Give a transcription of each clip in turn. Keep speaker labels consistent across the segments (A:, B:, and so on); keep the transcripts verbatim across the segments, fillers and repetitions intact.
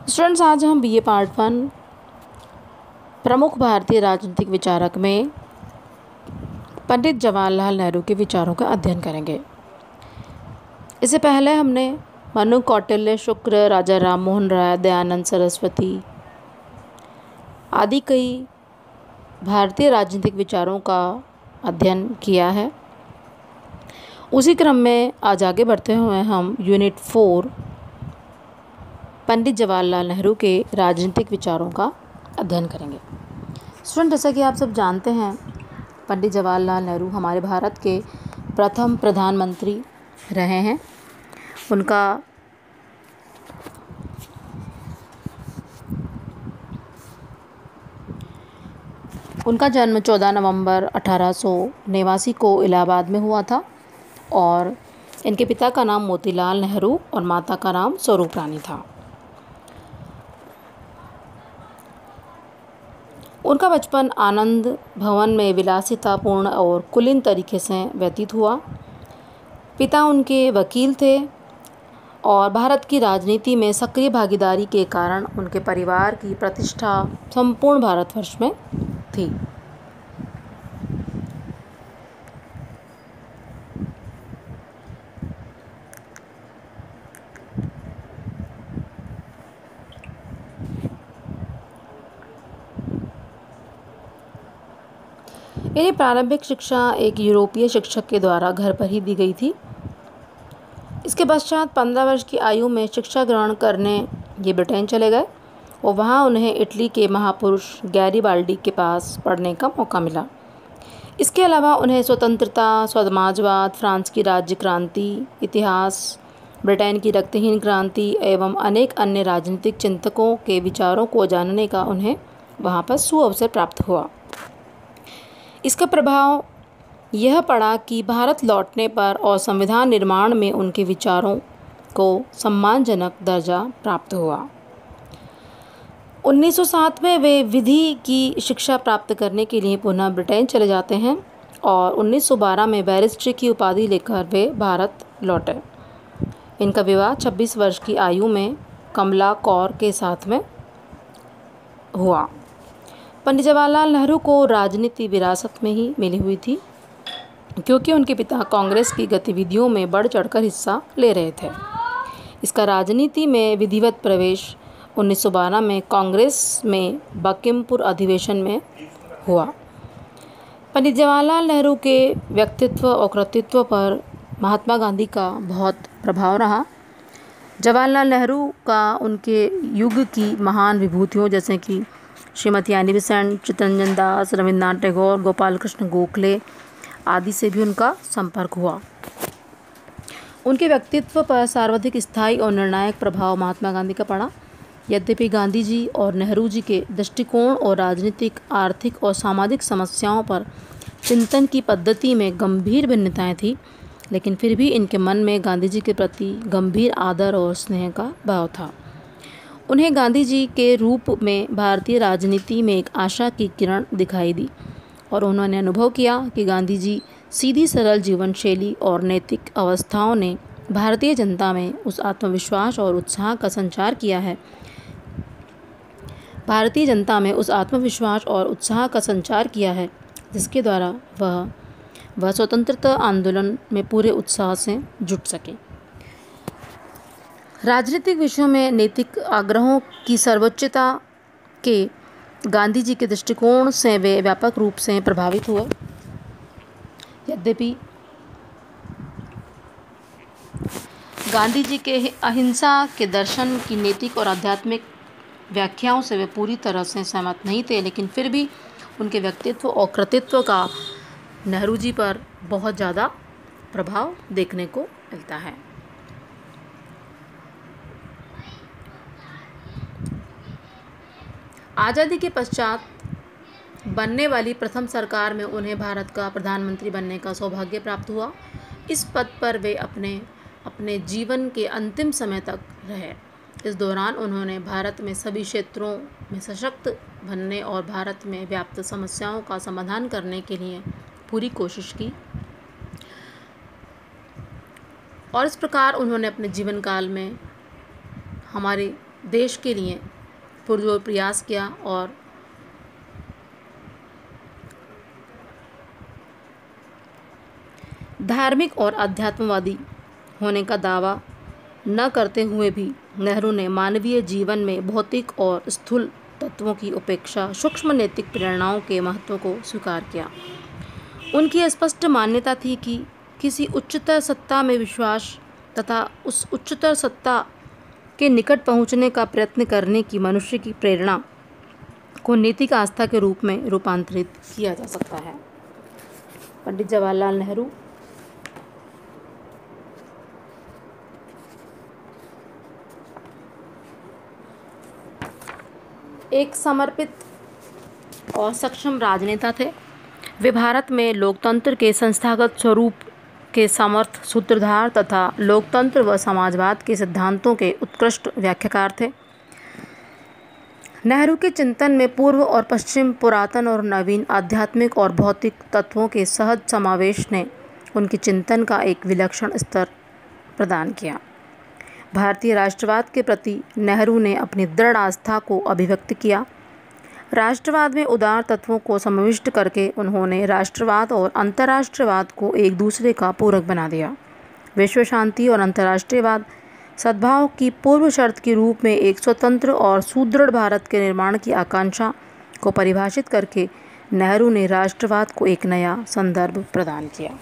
A: Students, आज हम BA part one प्रमुख भारतीय राजनीतिक विचारक में पंडित जवाहरलाल नेहरू के विचारों का अध्ययन करेंगे। इससे पहले हमने मनु, कौटिल्य, शुक्र, राजा राम मोहन राय, दयानंद सरस्वती आदि कई भारतीय राजनीतिक विचारों का अध्ययन किया है। उसी क्रम में आज आगे बढ़ते हुए हम यूनिट फोर पंडित जवाहरलाल नेहरू के राजनीतिक विचारों का अध्ययन करेंगे। स्टूडेंट, जैसा कि आप सब जानते हैं, पंडित जवाहरलाल नेहरू हमारे भारत के प्रथम प्रधानमंत्री रहे हैं। उनका उनका जन्म चौदह नवंबर अठारह सौ नवासी को इलाहाबाद में हुआ था और इनके पिता का नाम मोतीलाल नेहरू और माता का नाम स्वरूप रानी था। उनका बचपन आनंद भवन में विलासितापूर्ण और कुलीन तरीके से व्यतीत हुआ। पिता उनके वकील थे और भारत की राजनीति में सक्रिय भागीदारी के कारण उनके परिवार की प्रतिष्ठा संपूर्ण भारतवर्ष में थी। इन्हें प्रारंभिक शिक्षा एक यूरोपीय शिक्षक के द्वारा घर पर ही दी गई थी। इसके पश्चात पंद्रह वर्ष की आयु में शिक्षा ग्रहण करने ये ब्रिटेन चले गए और वहाँ उन्हें इटली के महापुरुष गैरिबाल्डी के पास पढ़ने का मौका मिला। इसके अलावा उन्हें स्वतंत्रता, समाजवाद, फ्रांस की राज्य क्रांति, इतिहास, ब्रिटेन की रक्तहीन क्रांति एवं अनेक अन्य राजनीतिक चिंतकों के विचारों को जानने का उन्हें वहाँ पर सुअवसर प्राप्त हुआ। इसका प्रभाव यह पड़ा कि भारत लौटने पर और संविधान निर्माण में उनके विचारों को सम्मानजनक दर्जा प्राप्त हुआ। उन्नीस सौ सात में वे विधि की शिक्षा प्राप्त करने के लिए पुनः ब्रिटेन चले जाते हैं और उन्नीस सौ बारह में बैरिस्ट्री की उपाधि लेकर वे भारत लौटे। इनका विवाह छब्बीस वर्ष की आयु में कमला कौर के साथ में हुआ। पंडित जवाहरलाल नेहरू को राजनीति विरासत में ही मिली हुई थी क्योंकि उनके पिता कांग्रेस की गतिविधियों में बढ़ चढ़कर हिस्सा ले रहे थे। इसका राजनीति में विधिवत प्रवेश उन्नीस सौ बारह में कांग्रेस में बंकिमपुर अधिवेशन में हुआ। पंडित जवाहरलाल नेहरू के व्यक्तित्व और कृतित्व पर महात्मा गांधी का बहुत प्रभाव रहा। जवाहरलाल नेहरू का उनके युग की महान विभूतियों जैसे कि श्रीमती एनी बेसेंट, चित्तरंजन दास, रविन्द्रनाथ टैगोर, गोपाल कृष्ण गोखले आदि से भी उनका संपर्क हुआ। उनके व्यक्तित्व पर सर्वाधिक स्थायी और निर्णायक प्रभाव महात्मा गांधी का पड़ा। यद्यपि गांधी जी और नेहरू जी के दृष्टिकोण और राजनीतिक, आर्थिक और सामाजिक समस्याओं पर चिंतन की पद्धति में गंभीर भिन्नताएं थीं, लेकिन फिर भी इनके मन में गांधी जी के प्रति गंभीर आदर और स्नेह का भाव था। उन्हें गांधी जी के रूप में भारतीय राजनीति में एक आशा की किरण दिखाई दी और उन्होंने अनुभव किया कि गांधी जी सीधी सरल जीवन शैली और नैतिक अवस्थाओं ने भारतीय जनता में उस आत्मविश्वास और उत्साह का संचार किया है भारतीय जनता में उस आत्मविश्वास और उत्साह का संचार किया है जिसके द्वारा वह वह स्वतंत्रता आंदोलन में पूरे उत्साह से जुट सके। राजनीतिक विषयों में नैतिक आग्रहों की सर्वोच्चता के गांधी जी के दृष्टिकोण से वे व्यापक रूप से प्रभावित हुए। यद्यपि गांधी जी के अहिंसा के दर्शन की नैतिक और आध्यात्मिक व्याख्याओं से वे पूरी तरह से सहमत नहीं थे, लेकिन फिर भी उनके व्यक्तित्व और कृतित्व का नेहरू जी पर बहुत ज़्यादा प्रभाव देखने को मिलता है। आज़ादी के पश्चात बनने वाली प्रथम सरकार में उन्हें भारत का प्रधानमंत्री बनने का सौभाग्य प्राप्त हुआ। इस पद पर वे अपने अपने जीवन के अंतिम समय तक रहे। इस दौरान उन्होंने भारत में सभी क्षेत्रों में सशक्त बनने और भारत में व्याप्त समस्याओं का समाधान करने के लिए पूरी कोशिश की और इस प्रकार उन्होंने अपने जीवन काल में हमारे देश के लिए पुरजोर प्रयास किया और धार्मिक और अध्यात्मवादी होने का दावा न करते हुए भी नेहरू ने मानवीय जीवन में भौतिक और स्थूल तत्वों की उपेक्षा सूक्ष्म नैतिक प्रेरणाओं के महत्व को स्वीकार किया। उनकी स्पष्ट मान्यता थी कि किसी उच्चतर सत्ता में विश्वास तथा उस उच्चतर सत्ता के निकट पहुंचने का प्रयत्न करने की मनुष्य की प्रेरणा को नैतिक आस्था के रूप में रूपांतरित किया जा सकता है। पंडित जवाहरलाल नेहरू एक समर्पित और सक्षम राजनेता थे। वे भारत में लोकतंत्र के संस्थागत स्वरूप के समर्थ सूत्रधार तथा लोकतंत्र व समाजवाद के सिद्धांतों के उत्कृष्ट व्याख्याकार थे। नेहरू के चिंतन में पूर्व और पश्चिम, पुरातन और नवीन, आध्यात्मिक और भौतिक तत्वों के सहज समावेश ने उनके चिंतन का एक विलक्षण स्तर प्रदान किया। भारतीय राष्ट्रवाद के प्रति नेहरू ने अपनी दृढ़ आस्था को अभिव्यक्त किया। राष्ट्रवाद में उदार तत्वों को समाविष्ट करके उन्होंने राष्ट्रवाद और अंतर्राष्ट्रीयवाद को एक दूसरे का पूरक बना दिया। विश्व शांति और अंतर्राष्ट्रीयवाद सद्भाव की पूर्व शर्त के रूप में एक स्वतंत्र और सुदृढ़ भारत के निर्माण की आकांक्षा को परिभाषित करके नेहरू ने राष्ट्रवाद को एक नया संदर्भ प्रदान किया।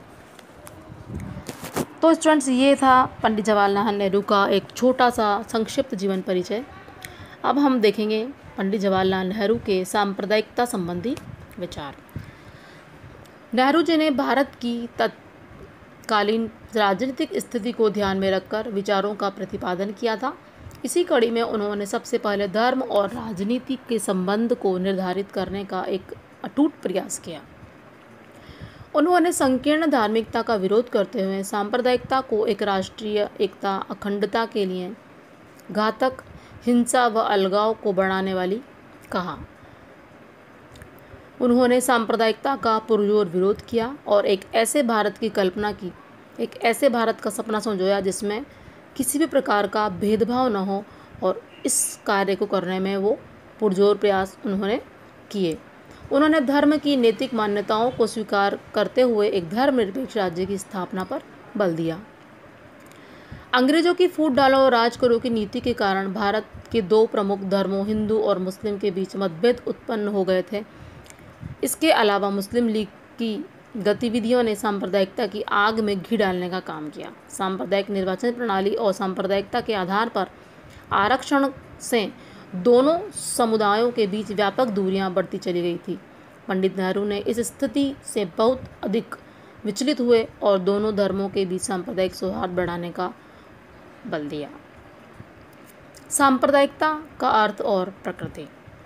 A: तो स्टूडेंट्स, ये था पंडित जवाहरलाल नेहरू का एक छोटा सा संक्षिप्त जीवन परिचय। अब हम देखेंगे पंडित जवाहरलाल नेहरू के सांप्रदायिकता संबंधी विचार। नेहरू जी ने भारत की तत्कालीन राजनीतिक स्थिति को ध्यान में रखकर विचारों का प्रतिपादन किया था। इसी कड़ी में उन्होंने सबसे पहले धर्म और राजनीति के संबंध को निर्धारित करने का एक अटूट प्रयास किया। उन्होंने संकीर्ण धार्मिकता का विरोध करते हुए सांप्रदायिकता को एक राष्ट्रीय एकता, अखंडता के लिए घातक, हिंसा व अलगाव को बढ़ाने वाली कहा। उन्होंने सांप्रदायिकता का पुरजोर विरोध किया और एक ऐसे भारत की कल्पना की, एक ऐसे भारत का सपना संजोया जिसमें किसी भी प्रकार का भेदभाव न हो, और इस कार्य को करने में वो पुरजोर प्रयास उन्होंने किए। उन्होंने धर्म की नैतिक मान्यताओं को स्वीकार करते हुए एक धर्मनिरपेक्ष राज्य की स्थापना पर बल दिया। अंग्रेजों की फूट डालो और राज करो की नीति के कारण भारत के दो प्रमुख धर्मों, हिंदू और मुस्लिम के बीच मतभेद उत्पन्न हो गए थे। इसके अलावा मुस्लिम लीग की गतिविधियों ने सांप्रदायिकता की आग में घी डालने का काम किया। सांप्रदायिक निर्वाचन प्रणाली और सांप्रदायिकता के आधार पर आरक्षण से दोनों समुदायों के बीच व्यापक दूरियां बढ़ती चली गई थी। पंडित नेहरू ने इस स्थिति से बहुत अधिक विचलित हुए और दोनों धर्मों के बीच सांप्रदायिक सौहार्द बढ़ाने का बल दिया। सांप्रदायिकता का अर्थ और प्रकृति।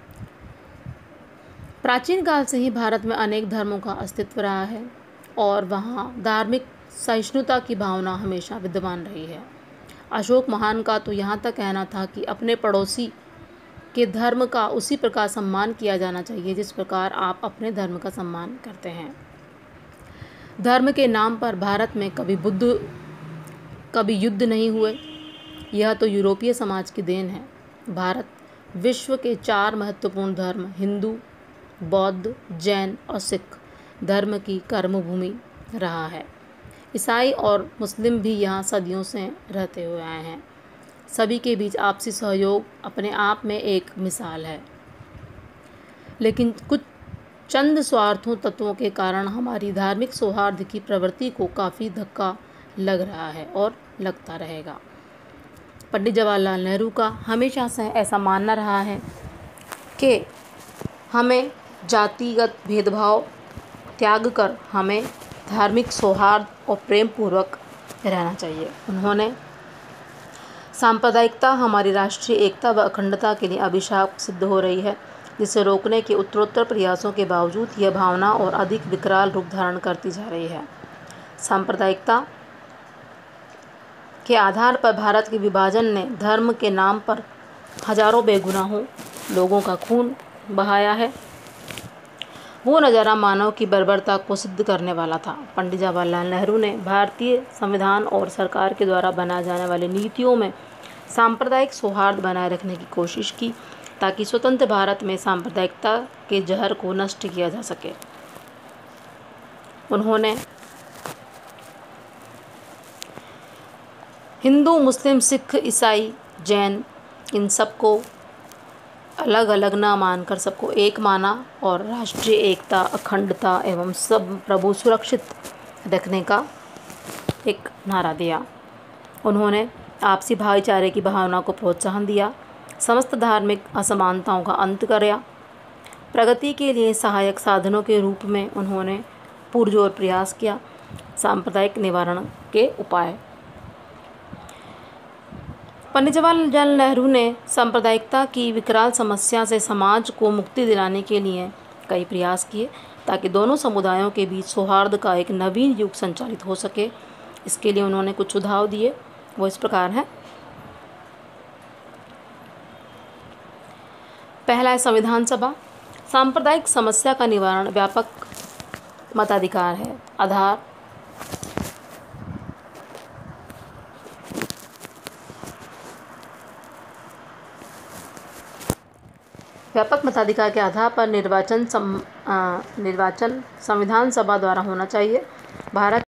A: प्राचीन काल से ही भारत में अनेक धर्मों का अस्तित्व रहा है और वहाँ धार्मिक सहिष्णुता की भावना हमेशा विद्यमान रही है। अशोक महान का तो यहाँ तक कहना था कि अपने पड़ोसी के धर्म का उसी प्रकार सम्मान किया जाना चाहिए जिस प्रकार आप अपने धर्म का सम्मान करते हैं। धर्म के नाम पर भारत में कभी बुद्ध कभी युद्ध नहीं हुए। यह तो यूरोपीय समाज की देन है। भारत विश्व के चार महत्वपूर्ण धर्म हिंदू, बौद्ध, जैन और सिख धर्म की कर्मभूमि रहा है। ईसाई और मुस्लिम भी यहाँ सदियों से रहते हुए आए हैं। सभी के बीच आपसी सहयोग अपने आप में एक मिसाल है, लेकिन कुछ चंद स्वार्थों तत्वों के कारण हमारी धार्मिक सौहार्द की प्रवृत्ति को काफ़ी धक्का लग रहा है और लगता रहेगा। पंडित जवाहरलाल नेहरू का हमेशा से ऐसा मानना रहा है कि हमें जातिगत भेदभाव त्याग कर हमें धार्मिक सौहार्द और प्रेम पूर्वक रहना चाहिए। उन्होंने सांप्रदायिकता हमारी राष्ट्रीय एकता व अखंडता के लिए अभिशाप सिद्ध हो रही है, जिसे रोकने के उत्तरोत्तर प्रयासों के बावजूद यह भावना और अधिक विकराल रूप धारण करती जा रही है। सांप्रदायिकता के आधार पर भारत के विभाजन ने धर्म के नाम पर हजारों बेगुनाहों लोगों का खून बहाया है। वो नज़ारा मानव की बर्बरता को सिद्ध करने वाला था। पंडित जवाहरलाल नेहरू ने भारतीय संविधान और सरकार के द्वारा बनाए जाने वाली नीतियों में सांप्रदायिक सौहार्द बनाए रखने की कोशिश की ताकि स्वतंत्र भारत में सांप्रदायिकता के जहर को नष्ट किया जा सके। उन्होंने हिंदू, मुस्लिम, सिख, ईसाई, जैन इन सबको अलग अलग न मानकर सबको एक माना और राष्ट्रीय एकता, अखंडता एवं सब प्रभु सुरक्षित रखने का एक नारा दिया। उन्होंने आपसी भाईचारे की भावना को प्रोत्साहन दिया, समस्त धार्मिक असमानताओं का अंत किया। प्रगति के लिए सहायक साधनों के रूप में उन्होंने पुरजोर प्रयास किया। सांप्रदायिक निवारण के उपाय। पंडित जवाहरलाल नेहरू ने सांप्रदायिकता की विकराल समस्या से समाज को मुक्ति दिलाने के लिए कई प्रयास किए ताकि दोनों समुदायों के बीच सौहार्द का एक नवीन युग संचालित हो सके। इसके लिए उन्होंने कुछ सुझाव दिए, वो इस प्रकार हैं। पहला है संविधान सभा। सांप्रदायिक समस्या का निवारण व्यापक मताधिकार है। आधार व्यापक मताधिकार के आधार पर निर्वाचन सम, आ, निर्वाचन संविधान सभा द्वारा होना चाहिए। भारत